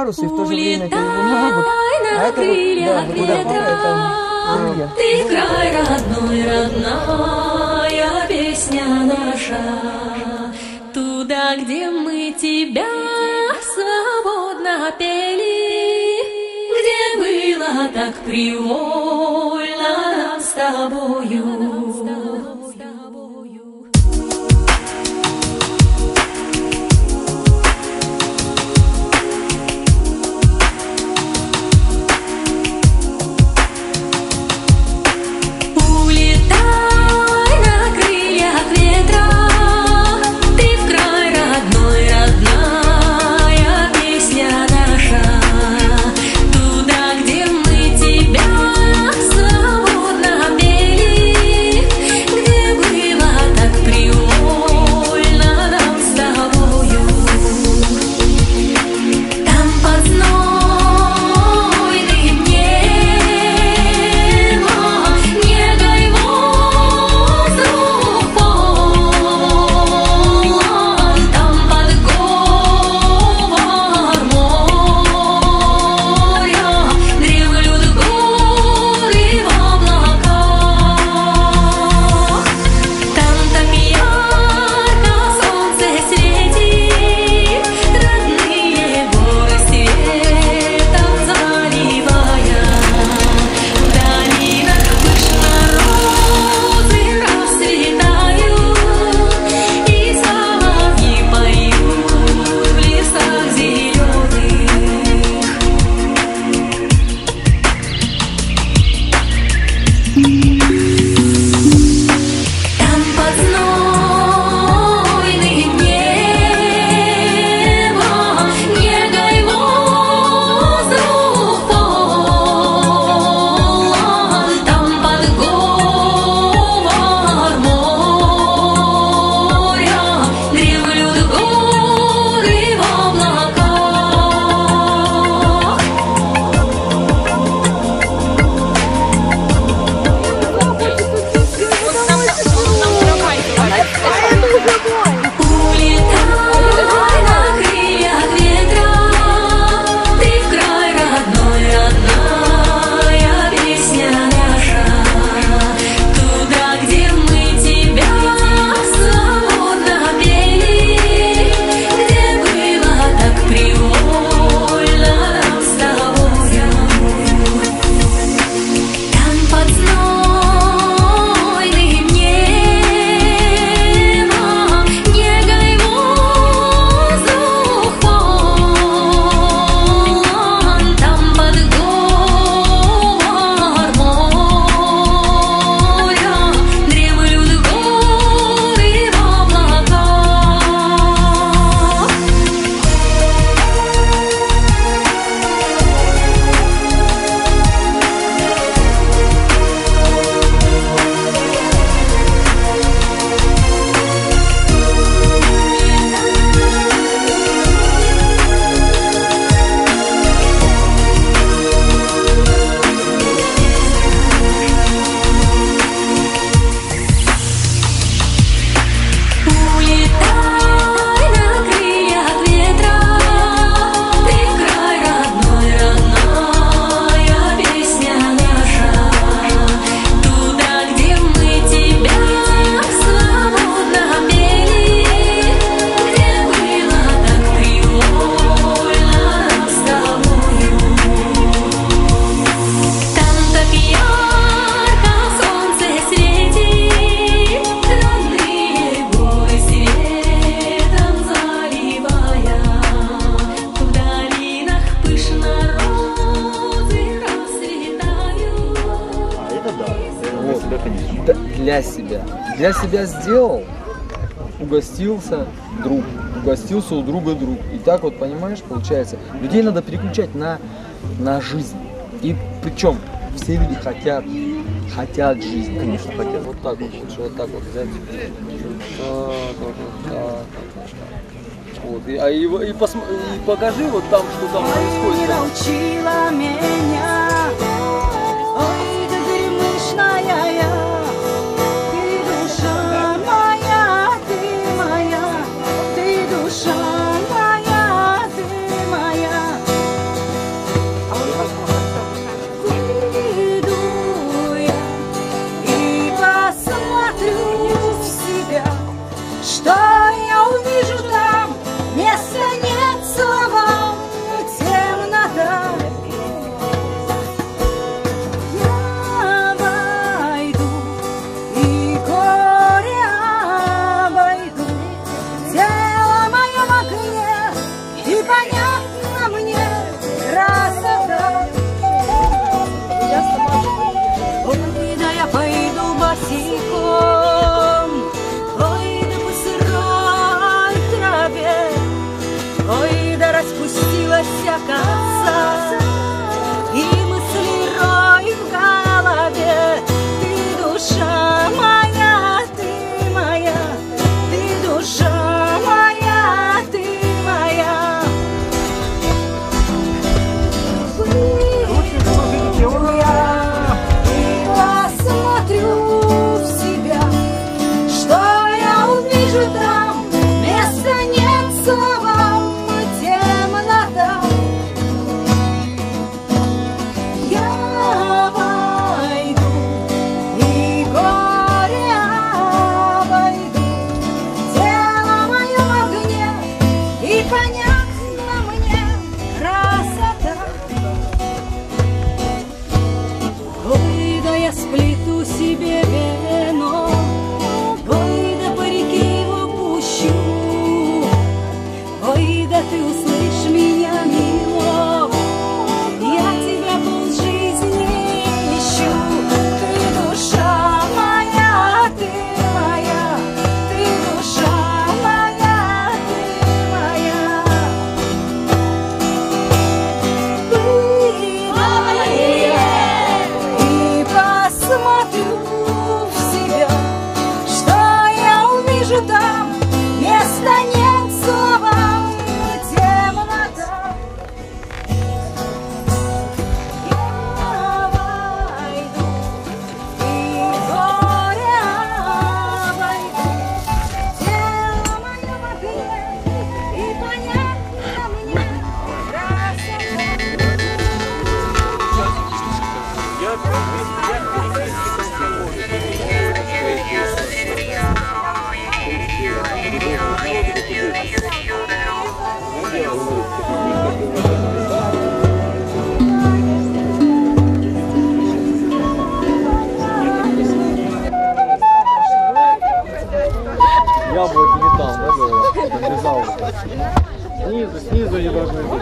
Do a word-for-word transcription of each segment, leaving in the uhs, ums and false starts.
парус, и в то же время это луна, вот, а это вот, да, вот это, это, ты край родной, родная песня наша, туда, где мы тебя свободно пели, где было так привольно нам с тобою. Для себя. Для себя сделал, угостился друг, угостился у друга друг. И так вот, понимаешь, получается, людей надо переключать на, на жизнь. И причем все люди хотят, хотят жизнь. Конечно, хотят. Вот так вот лучше, вот так вот взять. Так, вот, так. Вот. И, а и, и, посм... и покажи вот там, что там происходит. Научила меня, ой, да гремышная я, ты душа моя, ты моя, ты душа моя, ты моя, Снизу, снизу не должны быть.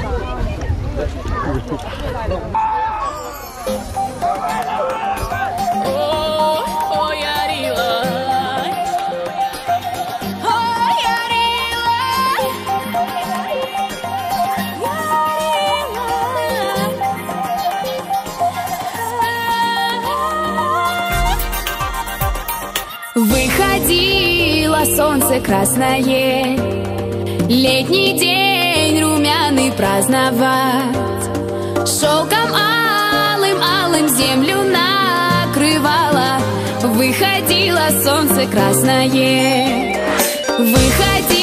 Выходило солнце красное, летний день румяный праздновать. Шелком алым, алым землю накрывало. Выходило солнце красное, выходило.